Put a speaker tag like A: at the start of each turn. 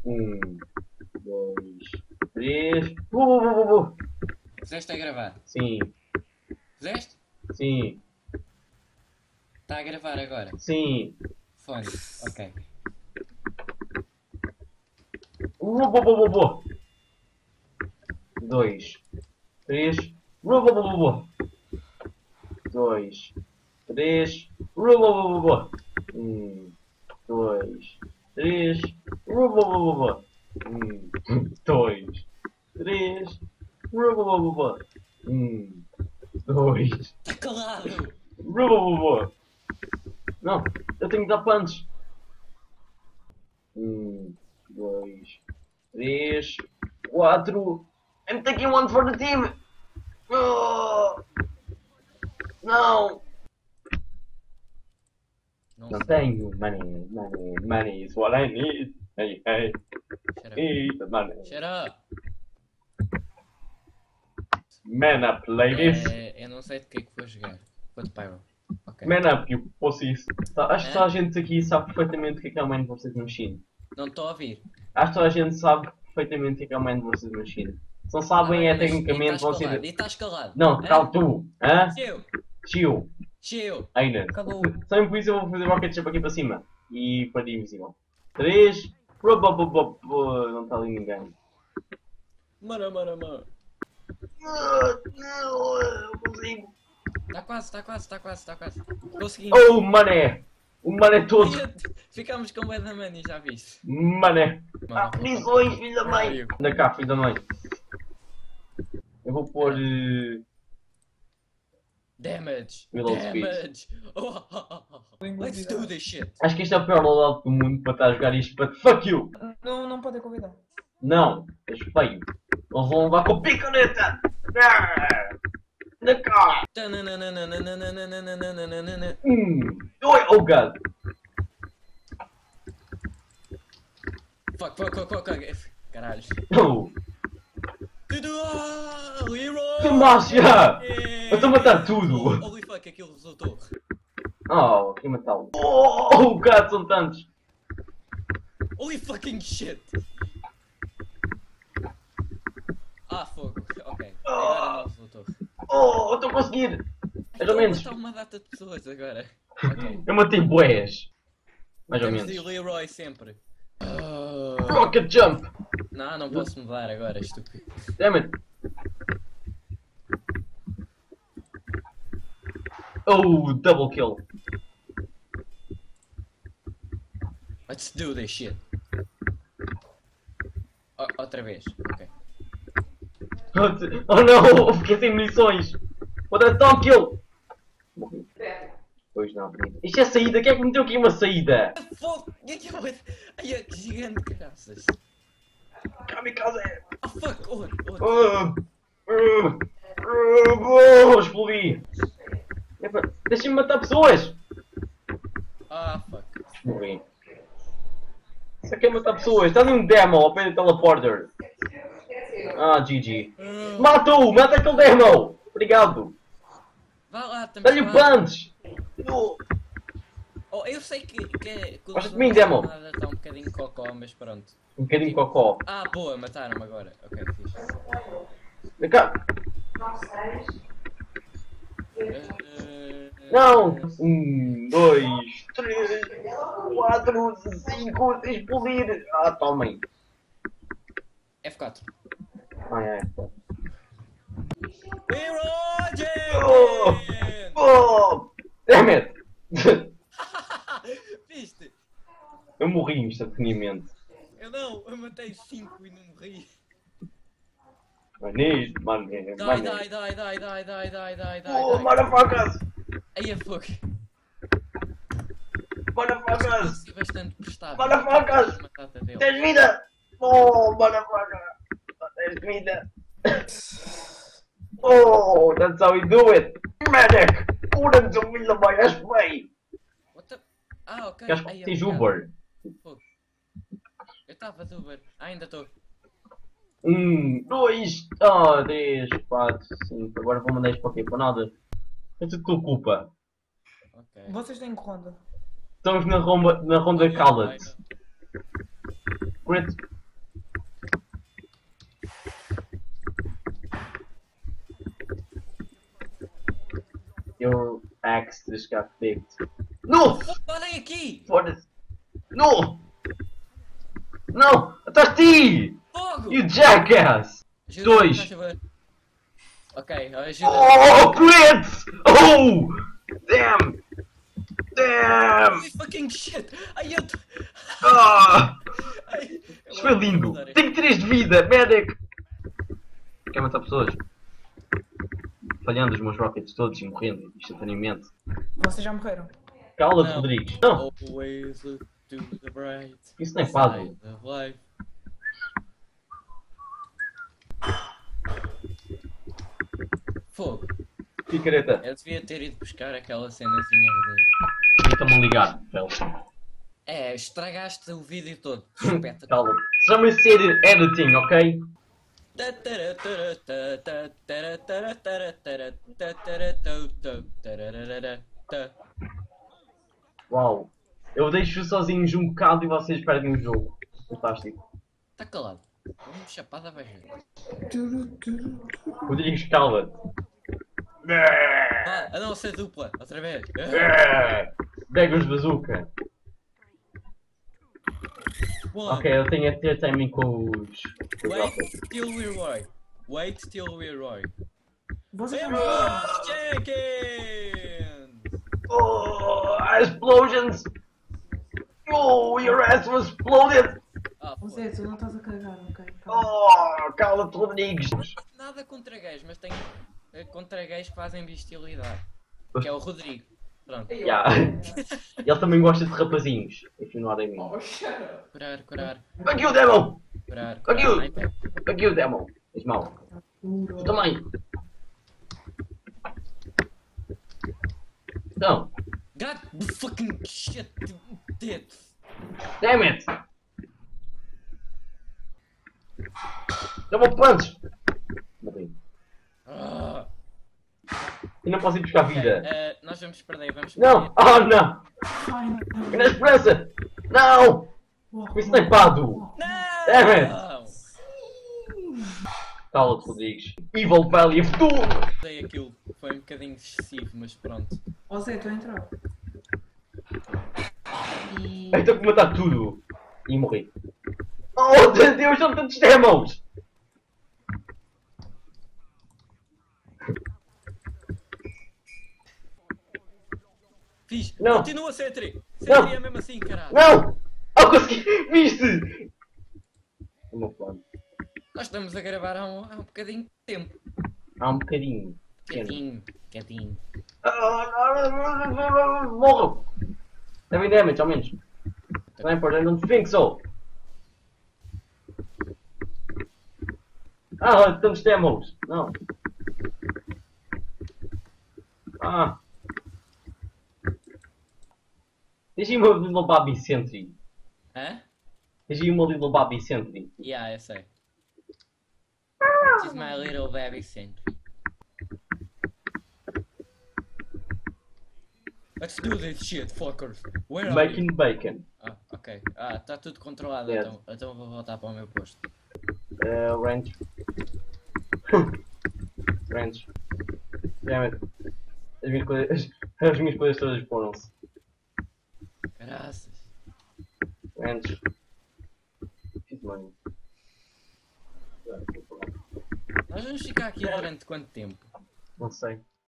A: Um, dois, três.
B: Puseste a gravar?
A: Sim,
B: Puseste?
A: sim,
B: Está a gravar agora?
A: sim.
B: Fone, ok.
A: Dois, três. Dois, três. Um, dois, três. Dois, três. Dois.
B: Está calado!
A: Não, eu tenho que dar punch. Dois, três, quatro. I'm taking one for the team. Oh, não. Não tenho money is what I need. Hey, hey,
B: Shut up.
A: need the money.
B: Shut up!
A: Man up, ladies.
B: Eu não sei de que é que vou jogar. Vou de Pyro. Ok.
A: Man up, you pussies. Acho que toda a gente aqui sabe perfeitamente o que é o Man vs Machine.
B: Não estou a ouvir.
A: Acho que toda a gente sabe perfeitamente o que é o Man vs Machine. Se não sabem, é tecnicamente
B: vão
A: você.
B: E estás calado.
A: Não, cala tu. Hã?
B: Chill!
A: Chill.
B: Chill!
A: Ainda.
B: Acabou.
A: Só por isso eu vou fazer rocket jump aqui para cima. E para invisível. 3. Não está ali ninguém.
B: Mano.
A: Não consigo.
B: Está quase. Consegui.
A: Oh, mané. O mané todo.
B: Ficámos com o da Money, já viste?
A: Mané. Ah, prisões, filho da mãe.
B: Mario.
A: Anda cá, filho da mãe. Eu vou pôr.
B: Damage!
A: Reload speed.
B: Damage! Let's do this shit!
A: Acho que este é o pior loadout do mundo para estar a jogar isto. But fuck you!
C: Não podem convidar.
A: Não, és feio. Eles vão levar com picaneta! Na cara! Oi, oh god!
B: Fuck. Caralho.
A: Oh!
B: Leroy!
A: Fumácia! Eu estou a matar tudo!
B: Holy fuck, aquilo resultou.
A: Oh, que matá-lo. Oh, god, são tantos!
B: Holy fucking shit! Ah, fogo. Ok. Agora não resultou.
A: Oh, eu estou a conseguir! Mais ou menos.
B: Está uma data de pessoas agora. Ok.
A: Eu matei bués! Mais ou
B: Temos
A: menos.
B: de Leroy sempre.
A: Rocket jump!
B: Não posso mudar agora, estúpido.
A: Damn it! Oh, double kill!
B: Let's do this shit. Outra vez, ok.
A: Oh não! Fiquei sem munições! Outra top kill! Pois não. Isto é saída? Quem é que meteu aqui uma saída?
B: Fogo! Ai, que gigante, caraças.
A: Kamikaze!
B: Oh fuck!
A: Explodi! Deixa-me matar pessoas!
B: Ah, fuck.
A: Morri. Só quer matar pessoas. Está num demo ao pé do teleporter. Ah, GG. Mata-o! Mata aquele demo! Obrigado!
B: Vá lá, estamos
A: Dá-lhe
B: lá.
A: punch!
B: Oh, eu sei que
A: Gosta de mim, demo?
B: Está um bocadinho cocó, mas pronto.
A: Um bocadinho cocó.
B: Ah, boa, mataram-me agora. Ok, fixe.
A: Vem cá!
B: Eh,
A: Não! 1, 2, 3, 4, 5, explodir! Ah, tomem!
B: F4.
A: Ah, é.
B: Leroy
A: Oh!
B: Jenkins!
A: Oh! Damn it!
B: Viste?
A: Eu morri instantaneamente.
B: Eu matei 5 e não morri.
A: Money.
B: Die.
A: Oh, motherfuckers!
B: Aí é fogo.
A: Motherfuckers!
B: Sou bastante prestável.
A: Motherfuckers!
B: Matata dele.
A: 10 vida! Oh, motherfucker! 10 vida! Oh, that's how we do it! Medic! Cura-me, seu filho da mãe, és bem!
B: What the... Ah, ok.
A: Queres
B: Aí,
A: que seja
B: obrigado.
A: Uber?
B: Fogo. Eu estava de Uber. Ainda estou.
A: 1, 2, 3, 4, 5. Agora vou mandar isto para quê? Para nada. É tudo tua culpa.
B: Ok.
C: Vocês têm que ronda.
A: Estamos na ronda Cala-te. next just got picked. No!
B: Olhem aqui!
A: Foda-se! No! Não! Atrás de ti!
B: Fogo!
A: You jackass!
B: Ajuda,
A: Dois!
B: faz favor. Ok, ajuda.
A: Oh, crits! Oh! Damn! Damn!
B: Holy fucking shit! Ai, eu tô...
A: Ah!
B: Ai,
A: Isto foi lindo!
B: eu vou
A: Tenho 3 de vida! Medic! Quer matar pessoas? Falhando os meus rockets todos e morrendo instantaneamente.
C: Vocês já morreram?
A: Cala-te,
B: Não.
A: Rodrigues! Não!
B: Always look to the bright
A: Isso não é puzzle.
B: side of life. Fogo.
A: Picareta!
B: Eu devia ter ido buscar aquela cenazinha de...
A: Tenta-me ligar, Fel.
B: É, estragaste o vídeo todo. Espeta.
A: Cala-te. Chama-se editing, ok? Uau! Eu deixo sozinhos um bocado e vocês perdem o jogo. Fantástico.
B: Tá calado. Vamos chapada, vai ver.
A: Rodrigues, cala-te.
B: Ah, a não ser dupla, outra vez.
A: Pega os bazooka.
B: One.
A: Ok, eu tenho a ter timing com os
B: Wait
A: rockets.
B: till we roy. Wait till we roy.
C: Vocês já
B: Everyone,
C: morreram?
B: Jenkins!
A: Oh, explosions! Oh, your ass was exploded!
B: Ah,
C: Zé, tu não estás a cagar, ok? Calma.
A: Oh, cala-te, Rodrigues!
B: nada contra gays, mas tenho contra gays que fazem bestialidade. Que é o Rodrigo. Pronto.
A: Yeah. Ele também gosta de rapazinhos. If you know what I mean.
C: Oh, shut up.
B: Curar, curar,
A: Fuck you, demo!
B: curar,
A: Fuck you!
B: curar. Ai, pé.
A: Fuck you, demo! És mau. Tu também! Não!
B: God fucking shit, dead.
A: Damn it! Double punch! Morri.
B: Ah.
A: E não posso ir buscar
B: Ok,
A: vida.
B: nós vamos perder, vamos perder.
A: Não! Oh, não!
C: Fine.
A: E na esperança! Não! Fui snipado! Damn it!
B: Não!
A: Cala-te, Rodrigues. Evil Valley of Doom!
B: Sei aquilo, foi um bocadinho excessivo, mas pronto.
C: Ó Zé, estou a entrar. E...
A: Eu tenho que matar tudo! E morri. Oh, Deus, são tantos demos!
B: Fiz!
A: Não.
B: Continua, Sentry!
A: Não.
B: Sentry é mesmo assim, caralho!
A: Não! Oh, consegui! Viste! O meu plano.
B: Nós estamos a gravar há um bocadinho de tempo.
A: Há um bocadinho.
B: Bocadinho.
A: Morro! 7 damage, ao menos. Não é importante, não think so. Ah, tantos demos. Não. Ah. Tens aí uma Little Bobby Sentry.
B: Hã?
A: Tens aí uma Little Bobby Sentry.
B: Yeah, eu sei. This is my little baby Sentry. Let's do this shit, fuckers. Where are you?
A: Making bacon.
B: Ah, ok. Ah, está tudo controlado,
A: Yes.
B: então vou voltar para o meu posto.
A: Ranch. Ranch. Damn it. As minhas coisas todas foram-se.
B: Graças.
A: Ranch. Fiz money.
B: Nós vamos ficar aqui durante quanto tempo?
A: Não sei.